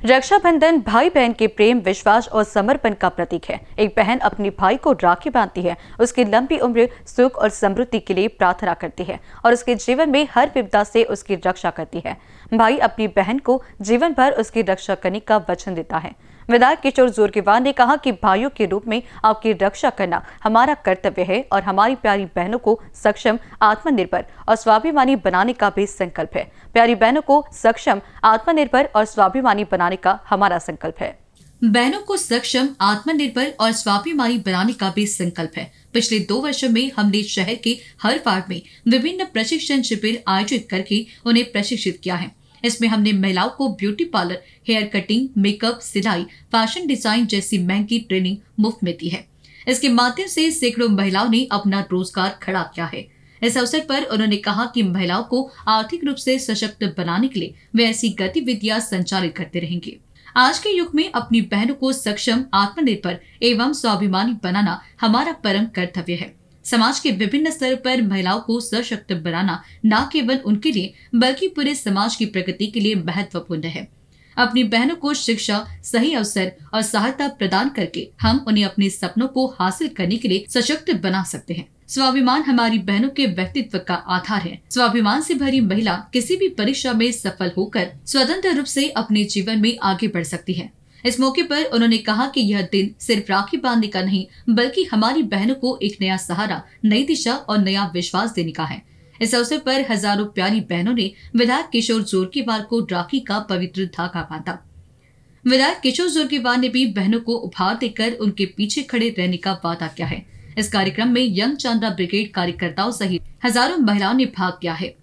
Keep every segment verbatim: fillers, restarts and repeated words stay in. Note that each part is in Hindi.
रक्षाबंधन भाई बहन के प्रेम, विश्वास और समर्पण का प्रतीक है। एक बहन अपने भाई को राखी बांधती है, उसकी लंबी उम्र, सुख और समृद्धि के लिए प्रार्थना करती है और उसके जीवन में हर विपदा से उसकी रक्षा करती है। भाई अपनी बहन को जीवन भर उसकी रक्षा करने का वचन देता है। विधायक किशोर जोरकीवार ने कहा कि भाइयों के रूप में आपकी रक्षा करना हमारा कर्तव्य है और हमारी प्यारी बहनों को सक्षम, आत्मनिर्भर और स्वाभिमानी बनाने का भी संकल्प है। प्यारी बहनों को सक्षम, आत्मनिर्भर और स्वाभिमानी बनाने का हमारा संकल्प है। बहनों को सक्षम, आत्मनिर्भर और स्वाभिमानी बनाने का भी संकल्प है। पिछले दो वर्षों में हमने शहर के हर वार्ड में विभिन्न प्रशिक्षण शिविर आयोजित करके उन्हें प्रशिक्षित किया है। इसमें हमने महिलाओं को beauty parlour, hair cutting, makeup, सिलाई, फैशन डिजाइन जैसी महंगी ट्रेनिंग मुफ्त में दी है। इसके माध्यम से सैकड़ों महिलाओं ने अपना रोजगार खड़ा किया है। इस अवसर पर उन्होंने कहा कि महिलाओं को आर्थिक रूप से सशक्त बनाने के लिए वे ऐसी गतिविधियां संचालित करते रहेंगे। आज के युग में अपनी बहनों को सक्षम, आत्मनिर्भर एवं स्वाभिमानी बनाना हमारा परम कर्तव्य है। समाज के विभिन्न स्तर पर महिलाओं को सशक्त बनाना न केवल उनके लिए बल्कि पूरे समाज की प्रगति के लिए महत्वपूर्ण है। अपनी बहनों को शिक्षा, सही अवसर और सहायता प्रदान करके हम उन्हें अपने सपनों को हासिल करने के लिए सशक्त बना सकते हैं। स्वाभिमान हमारी बहनों के व्यक्तित्व का आधार है। स्वाभिमान से भरी महिला किसी भी परीक्षा में सफल होकर स्वतंत्र रूप से अपने जीवन में आगे बढ़ सकती है। इस मौके पर उन्होंने कहा कि यह दिन सिर्फ राखी बांधने का नहीं बल्कि हमारी बहनों को एक नया सहारा, नई दिशा और नया विश्वास देने का है। इस अवसर पर हजारों प्यारी बहनों ने विधायक किशोर जोरकीवार को राखी का पवित्र धागा बांधा। विधायक किशोर जोरकीवार ने भी बहनों को उपहार देकर उनके पीछे खड़े रहने का वादा किया है। इस कार्यक्रम में यंग चांद्रा ब्रिगेड कार्यकर्ताओं सहित हजारों महिलाओं ने भाग लिया है।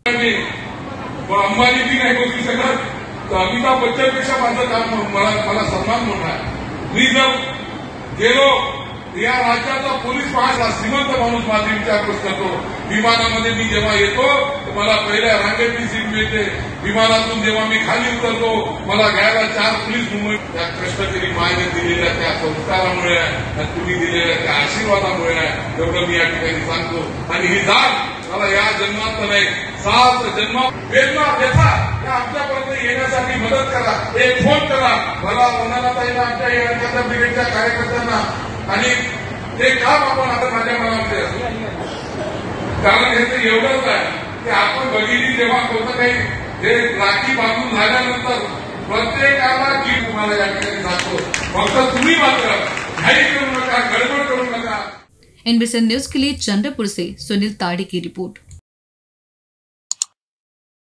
तो अमिताभ बच्चन पेक्षा माझं काम मला मला सन्मान मोठा आहे। मी जर गेलो या राज्याचा पोलीस महाशा श्रीमंत माणूस माझे विचारपूस करतो। विमानामध्ये मी जेव्हा येतो तर मला पहिल्या रांगेतली सीट मिळते। विमानातून जेव्हा मी खाली उतरतो मला घ्यायला चार पोलीस मुंबई त्या कष्टकरी मायने दिलेल्या त्या संस्कारामुळे आहे, तुम्ही दिलेल्या त्या आशीर्वादामुळे आहे, एवढं मी या ठिकाणी सांगतो। आणि ही जात मला या जन्मात नाही, सात जन्म वेदना व्यथा या आपल्यापर्यंत येण्यासाठी मदत करा। एक फोन करा मला कोणाला ताईला आमच्या या ब्रिगेडच्या कार्यकर्त्यांना आणि ते काम आपण आता माझ्या मनामध्ये कारण हे तर एवढंच आहे की आपण बघितली जेव्हा कोणतं काही हे राखी बांधून झाल्यानंतर प्रत्येकाला गीत तुम्हाला या ठिकाणी सांगतो। फक्त तुम्ही मात्र घाई करू नका, गडबड करू नका। एनबीसी न्यूज के लिए चंद्रपुर से सुनील ताड़े की रिपोर्ट।